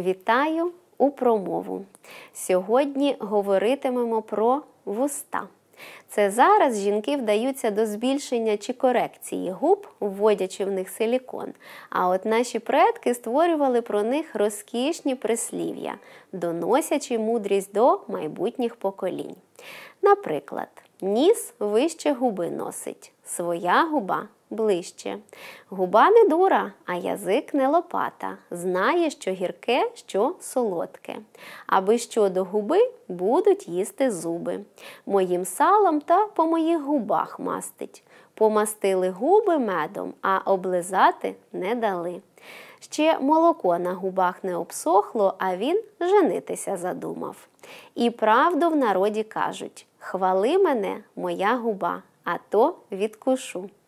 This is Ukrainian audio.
Вітаю у промову. Сьогодні говоритимемо про вуста. Це зараз жінки вдаються до збільшення чи корекції губ, вводячи в них силікон. А от наші предки створювали про них розкішні прислів'я, доносячи мудрість до майбутніх поколінь. Наприклад, ніс вище губи носить, своя губа ближче. Губа не дура, а язик не лопата, знає, що гірке, що солодке. Аби що до губи, будуть їсти зуби. Моїм салом та по моїх губах мастить. Помастили губи медом, а облизати не дали. Ще молоко на губах не обсохло, а він женитися задумав. І правду в народі кажуть: хвали мене, моя губа, а то відкушу.